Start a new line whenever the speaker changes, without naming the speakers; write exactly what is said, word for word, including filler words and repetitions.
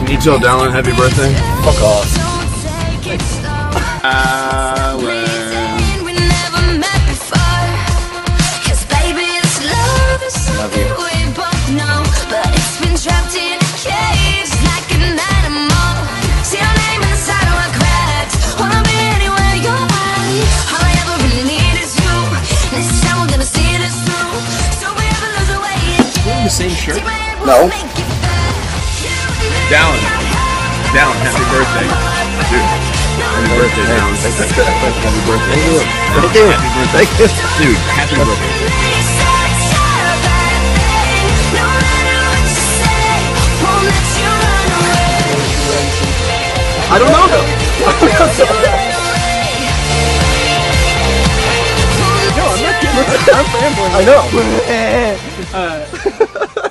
Can you tell Dallon happy birthday?
Fuck off.
Alan.
Love you.
The same shirt?
No.
Dallon. Dallon, happy birthday. Dude. Happy birthday, Dallon. Happy birthday.
Thank you.
Thank you. Happy birthday. Dude, happy birthday.
I don't know though. No, I'm not kidding. I'm fanboying. I know. uh,